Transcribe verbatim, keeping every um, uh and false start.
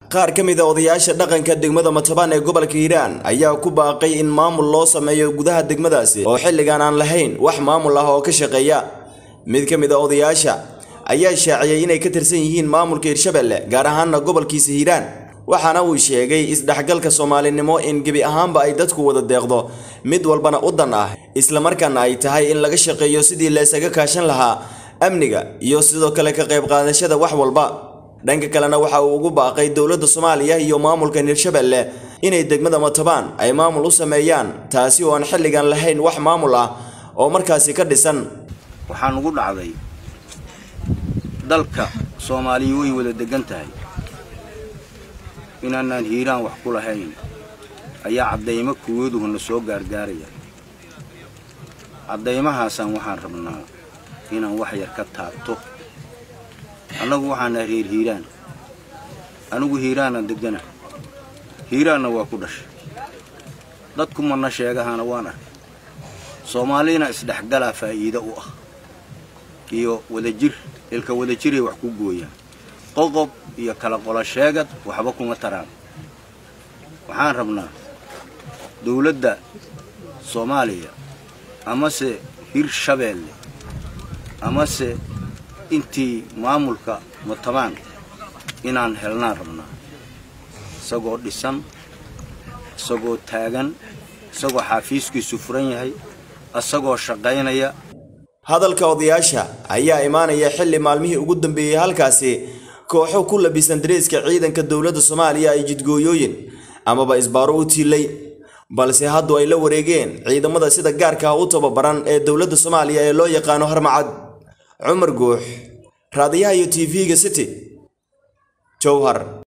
qaar ka mid ah odayaasha dhaqanka degmada Matabaan ee gobolka Hiiraan ayaa ku baaqay in maamul loo sameeyo gudaha degmadaasi oo xilligan aan lahayn wax maamul ah oo ka shaqeeya. mid ka mid ah odayaasha ayaa shaaciyay inay ka tirsan yihiin maamulka Hirshabelle gaar ahaan gobolkiisa Hiiraan, waxaana uu sheegay isdhaxgalka Soomaalinimo in gabi ahaanba ay dadku wada deeqdo mid walbana u dan ah, isla markaana ay tahay in laga shaqeeyo sidii la isaga kaashan lahaa amniga iyo sidoo kale ka qayb qaadashada wax walba. dhanka kalena waxa uu ugu baaqay dawladda Soomaaliya iyo maamulka Hirshabelle inay degmada Matabaan ay maamul u sameeyaan, taasi oo aan xilligan lahayn wax maamul ah oo markaasi ka dhisan. waxaan ugu dhacday dalka Soomaaliya way wada degan tahay inaan Hiiraan wax ku lahayn ayaa cadeymo kuwooduhuna soo gaargaaraya. cadeymahaasaan waxaan rabnaa inaan wax yar ka taabto. anagu waxaan reer Hiiraan anigu Hiiraana degana Hiiraana waa ku dhashay dadku mana sheegahana waan arkay Soomaalina isdhaxgal faa'iido u ah iyo wada jir ilka wada jiray wax ku gooyaan qodob iyo kala qola sheegad waxba kuma taraan. waxaan rabnaa dawladda Soomaaliya ama se Hirshabelle ama se intii maamulka Matabaan inaan helnaa rabnaa isagoo dhisan isagoo taagan isagoo xafiiskiisu furan yahay isagoo shaqaynaya. hadalka odayaasha ayaa imaanaya xilli maalmihii ugu dambeeyay halkaasi kooxo ku labisan dareeska ciidanka dawladda Soomaaliya ay jidgooyooyin amaba isbaaro u tiilay, balse hadda ay la wareegeen ciidamada sida gaarka ah u tababaran ee dawladda Soomaaliya ee loo yaqaan Harmacad. عمر جوح راديو تي في City جوهر.